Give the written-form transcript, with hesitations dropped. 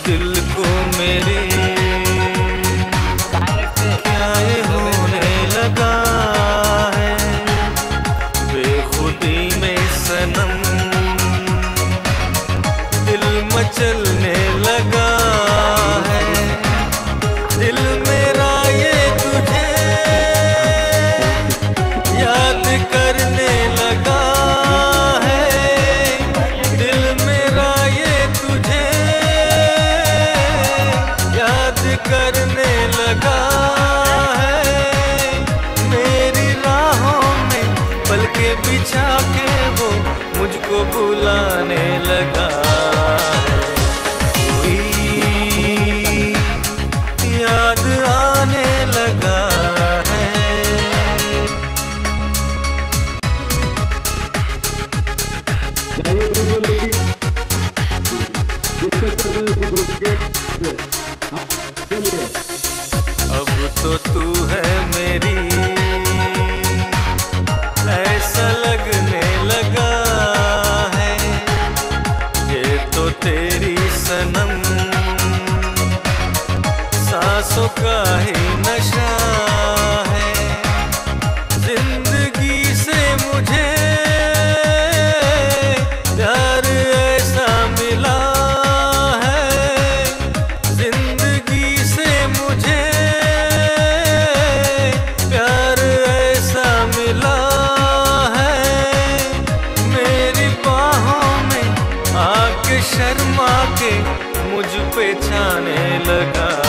दिल को मेरे क्या ये होने लगा है, बेखुदी में सनम दिल मचलने लगा है। दिल मेरा ये तुझे याद करने लगा है, दिल मेरा ये तुझे याद करने लगा है। मेरी राहों में पलके बिछा के वो मुझको बुलाने लगा है। कोई याद आने लगा है। अब तो तू है मेरी ऐसा लगने लगा है, ये तो तेरी सनम सांसों का ही नशा है। जिंदगी से मुझे प्यार ऐसा मिला है, जिंदगी से मुझे प्यार ऐसा मिला है। मेरी बाहों में आके शर्मा के मुझ पे छाने लगा